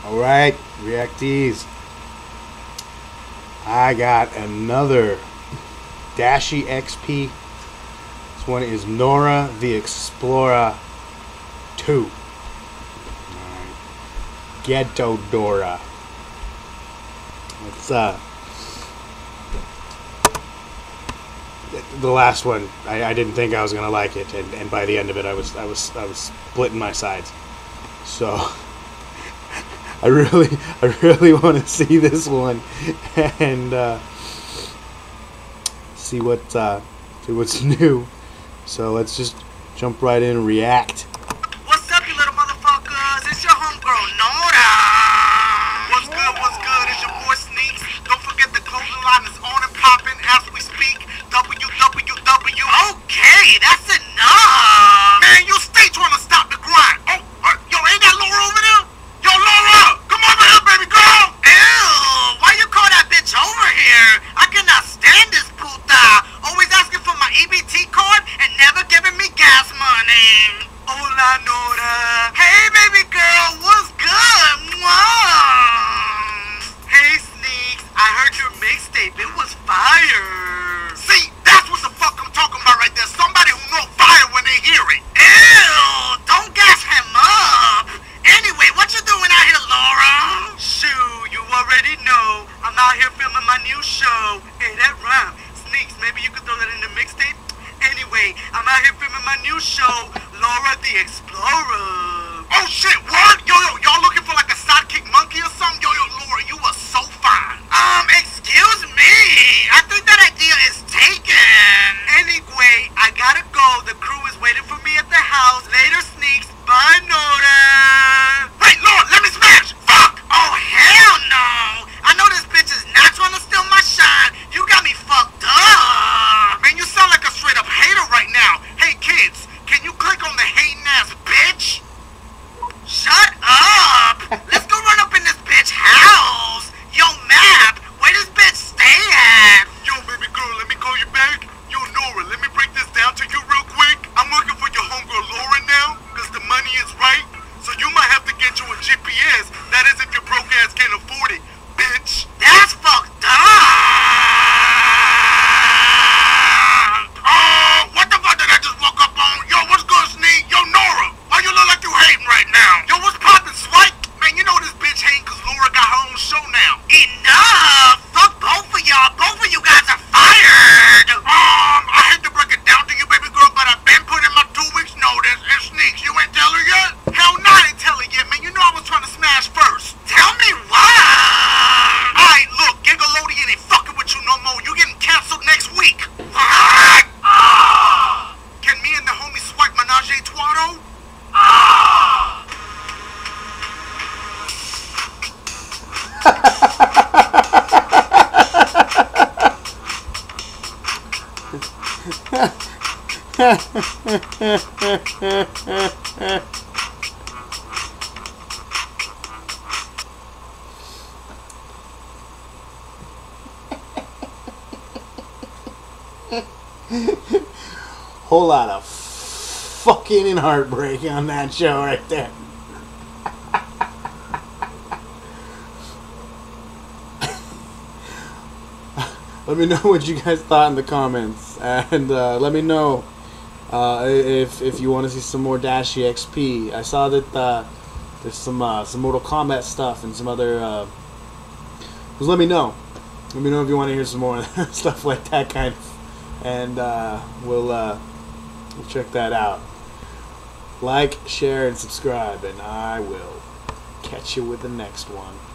Alright, reactees. I got another Dashie XP. This one is Nora the Explorer 2. Ghetto Dora. It's the last one. I didn't think I was gonna like it, and by the end of it, I was splitting my sides. So I really want to see this one and see what's new. So let's just jump right in and react. What's up, you little motherfuckers? It's your homegirl, Nora. What's good, what's good? It's your boy Sneaks. Don't forget the clothing line is on and popping as we speak. www. Okay, that's enough. Man, you stay trying to stop the grind. Oh, yo, ain't that Laura over there? Yo, Laura, come over here, baby girl. Ew, why you call that bitch over here? I cannot stand this puta. Always asking for my EBT card and never giving me gas money. Hola, Nora. Hey, baby girl, what's good? Mwah. Hey, Sneaks, I heard your mixtape. It was fire. See, that's what the fuck I'm talking about right there. Somebody who know fire when they hear it. Ew, don't gas him up. Anyway, what you doing out here, Laura? Shoo, you already know. I'm out here filming my new show. Hey, that rhyme. Sneaks, maybe you could throw that in the mixtape? Anyway, I'm out here filming my new show, Laura the Explorer. Oh shit, what? Yo, y'all looking for like a sidekick monkey or something? Yo, Laura, you are so fine. Excuse me. I think that idea is taken. Anyway, I gotta go. The crew is waiting for me at the house. Later, Sneaks. Bye, Nora. Wait, Lord, let me smash. Fuck. Oh, hell no. I know this bitch is not trying to steal my shine. You got me fucked up. Man, you sound like a straight up hater right now. Hey, kids, can you click on the hating ass bitch? Shut up. Let's go run up in this bitch house. Yo, Map, where this bitch stay at? Yo, baby girl, let me call you back. Yo, Nora, let me break this down to you real quick. I'm working for your homegirl Laura now, because the money is right. So you might have to get you a GPS. That is if your broke ass can't afford it, bitch. That's fucked up. Oh, what the fuck did I just walk up on? Yo, what's good, Sneak? Yo, Nora, why you look like you hating right now? Yo, what's poppin', Swipe? Man, you know this bitch hating because Laura got her own show now. Enough! Fuck both of y'all. Both of you guys are fired. I hate to break it down to you, baby girl, but I've been putting my 2 weeks notice. And Sneaks, you ain't tell her yet? Hell no, I ain't tell her yet, man. You know I was trying to smash first. Tell me why. Alright, look, Gigalodian ain't fucking with you no more. You getting canceled next week. What? Can me and the homie Swipe menage a trois, though? Whole lot of fucking and heartbreak on that show right there. Let me know what you guys thought in the comments, and let me know if you want to see some more Dashie XP. I saw that there's some Mortal Kombat stuff and some other. Just let me know. Let me know if you want to hear some more stuff like that kind of, and we'll check that out. Like, share, and subscribe, and I will catch you with the next one.